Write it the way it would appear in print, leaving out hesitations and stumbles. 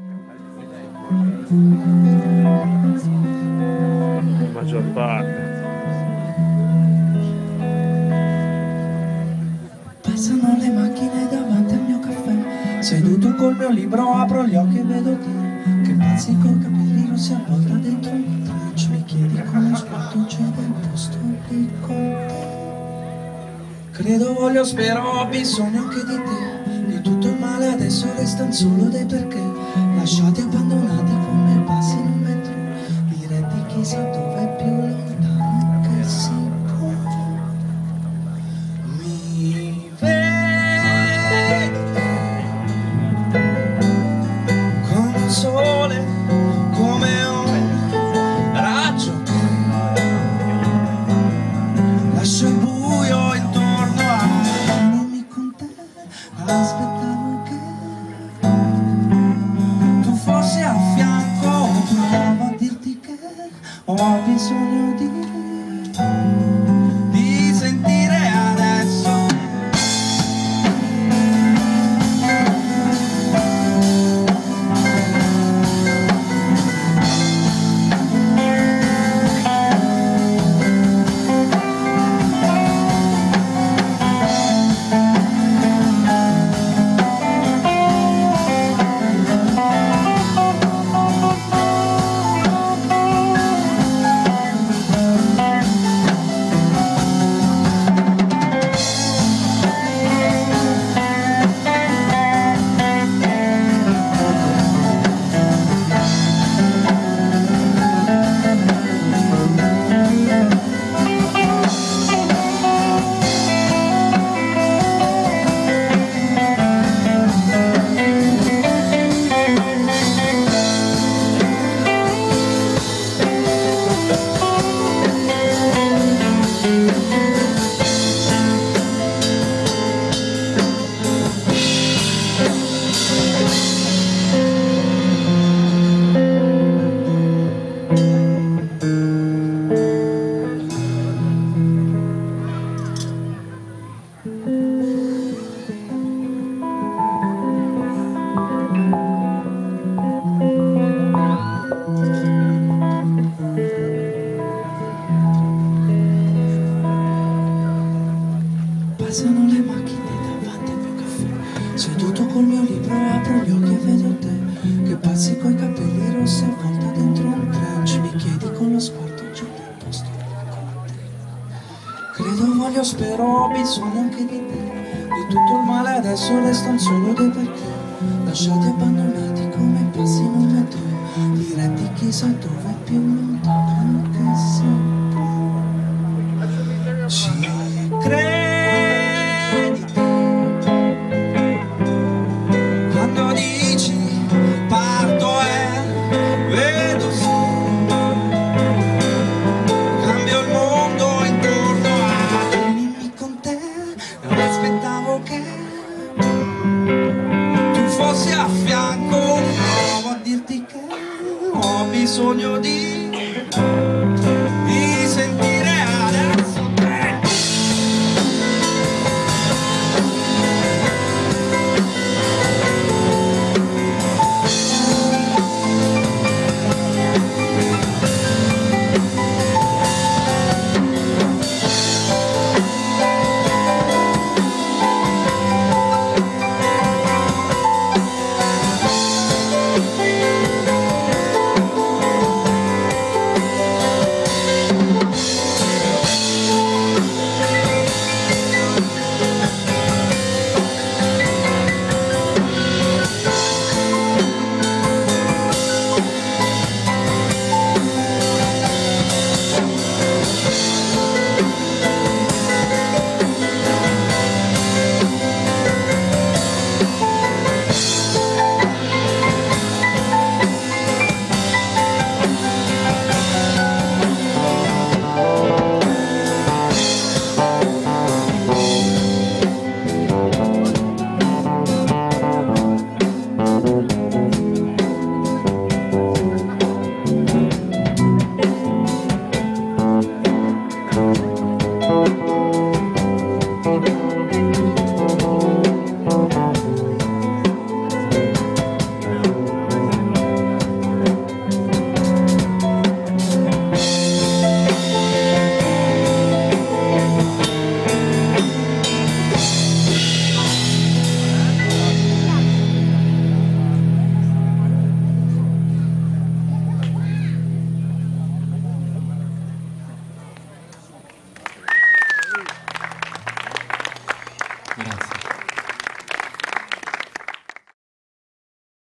La maggior parte. Passano le macchine davanti al mio caffè, seduto col mio libro apro gli occhi e vedo te, che pazzi coi capelli rossi avvolta dentro un traccio, mi chiedi con lo sguardo c'è del posto lì con te. Credo, voglio, spero, ho bisogno anche di te, di tutto il male adesso restano solo dei perché, lasciati abbandonati come passi in un metro, diretti chissà dove è più lontano che si può. Mi vedi con un sole come un raggio che lascia il buio intorno a me con te. Aspettavo che tu fossi a fianco, provo a dirti che ho bisogno di sentire adesso. Passano le macchine davanti al mio caffè, seduto col mio libro apro gli occhi e vedo te, che passi coi capelli rossi avvolta dentro un trench, mi chiedi con lo sguardo c'è del posto con te. Credo, voglio, spero, ho bisogno anche di te, di tutto il male adesso restano solo dei perché, lasciati abbandonati come passi in un metro, diretti chissà dove è più lontano che si può. Ci credi quando dici parto e vedo sì, cambio il mondo intorno a te. Dimmi con te, aspettavo che tu fossi a fianco, provo a dirti che ho bisogno di sentire adesso te. Thank you.